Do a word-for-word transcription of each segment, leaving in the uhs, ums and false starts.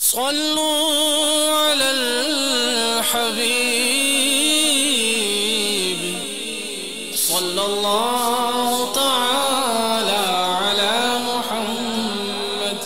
صلوا على الحبيب صلى الله تعالى على محمد.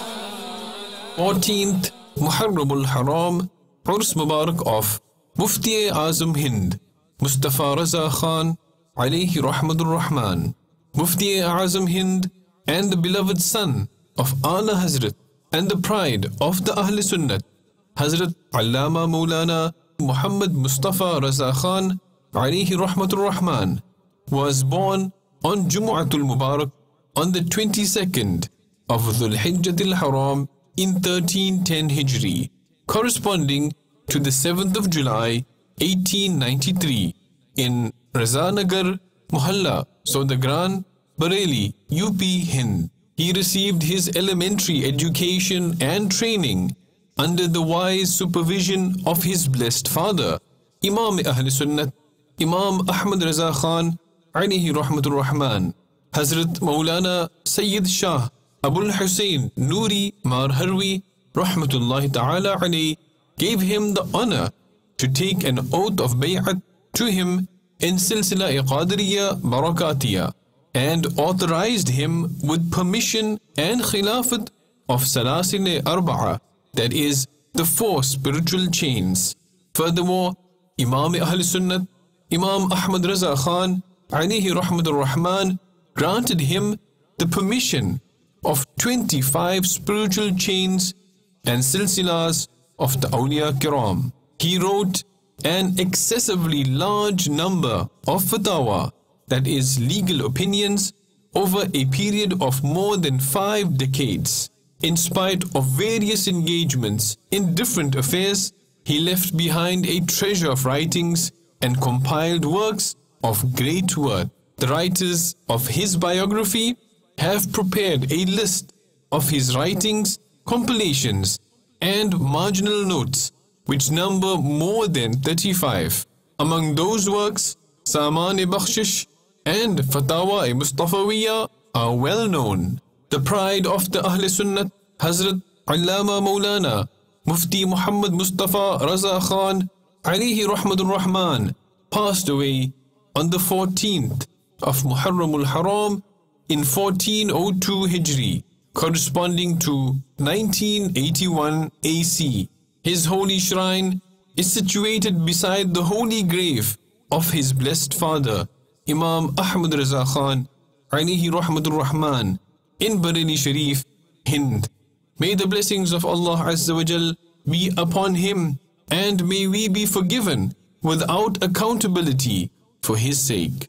fourteenth Muharram al-Haram, Urs Mubarak of Mufti Azam Hind Mustafa Raza Khan alayhi rahmatur rahman, Mufti Azam Hind and the beloved son of Ala Hazrat and the pride of the Ahl Sunnat, Hazrat Allama Maulana Muhammad Mustafa Raza Khan alayhi rahmatur rahman, was born on Jumu'atul Mubarak on the twenty-second of Dhul Hijjatil Haram in thirteen ten Hijri, corresponding to the seventh of July eighteen ninety-three in Razanagar Muhalla, Sodagran, Bareilly, U P, Hind. He received his elementary education and training under the wise supervision of his blessed father, Imam Ahl Sunnat, Imam Ahmad Raza Khan alayhi rahmatur rahman. Hazrat Maulana Sayyid Shah Abul Hussain Noori Mar Harwi rahmatullahi ta'ala alayhi gave him the honor to take an oath of bay'at to him in Silsila Qadiriya Barakatiya, and authorized him with permission and khilafat of Salasil Arba'a, that is, the four spiritual chains. Furthermore, Imam Ahl Sunnat, Imam Ahmad Raza Khan alayhi rahmatur rahman, granted him the permission of twenty-five spiritual chains and silsilas of the Awliya Kiram. He wrote an excessively large number of fatwa, that is, legal opinions, over a period of more than five decades. In spite of various engagements in different affairs, he left behind a treasure of writings and compiled works of great worth. The writers of his biography have prepared a list of his writings, compilations, and marginal notes, which number more than thirty-five. Among those works, Saman-e-Bakhshish and Fatawa-e-Mustafawiya are well known. The pride of the Ahl Sunnat, Hazrat Allama Maulana Mufti Muhammad Mustafa Raza Khan alayhi rahmatur rahman, passed away on the fourteenth of Muharram al-Haram in fourteen oh two Hijri, corresponding to nineteen eighty-one A C. His holy shrine is situated beside the holy grave of his blessed father, Imam Ahmad Raza Khan alayhi rahmatur rahman, in Bareilly Sharif, Hind. May the blessings of Allah Azza wa Jal be upon him, and may we be forgiven without accountability for his sake.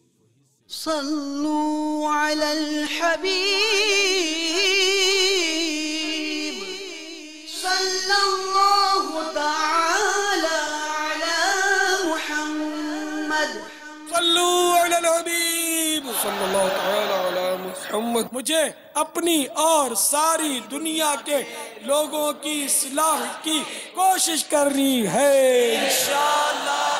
صلوا على الحبيب صلى الله تعالى على محمد. صلوا على الحبيब صلى الله تعالى على محمद. मुझे अपनी और सारी दुनिया के लोगों की इस्लाह की कोशिश करनी है इंशाअल्लाह.